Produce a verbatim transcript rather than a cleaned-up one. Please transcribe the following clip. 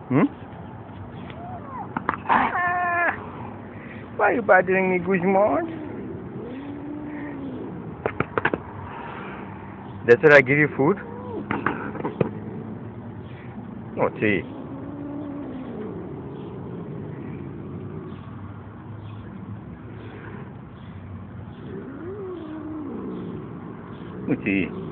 Hmm? Why are you bothering me, Guzman? That's where I give you food? Oh, see. Oh, see.